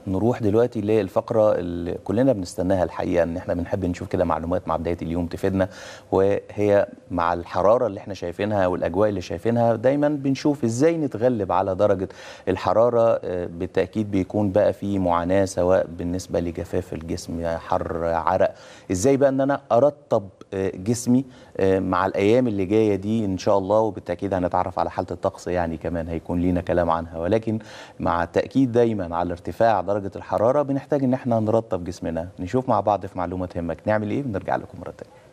نروح دلوقتي للفقرة اللي كلنا بنستناها الحقيقة، ان احنا بنحب نشوف كده معلومات مع بداية اليوم تفيدنا، وهي مع الحرارة اللي احنا شايفينها والأجواء اللي شايفينها دايما بنشوف ازاي نتغلب على درجة الحرارة. بالتأكيد بيكون بقى في معاناة سواء بالنسبة لجفاف الجسم، حر، عرق. ازاي بقى ان انا ارطب جسمي مع الأيام اللي جاية دي إن شاء الله، وبالتأكيد هنتعرف على حالة الطقس يعني كمان هيكون لينا كلام عنها، ولكن مع التأكيد دايما على ارتفاع درجة الحرارة بنحتاج إن احنا نرطب جسمنا. نشوف مع بعض في معلومة تهمك نعمل إيه ونرجع لكم مرة تانية.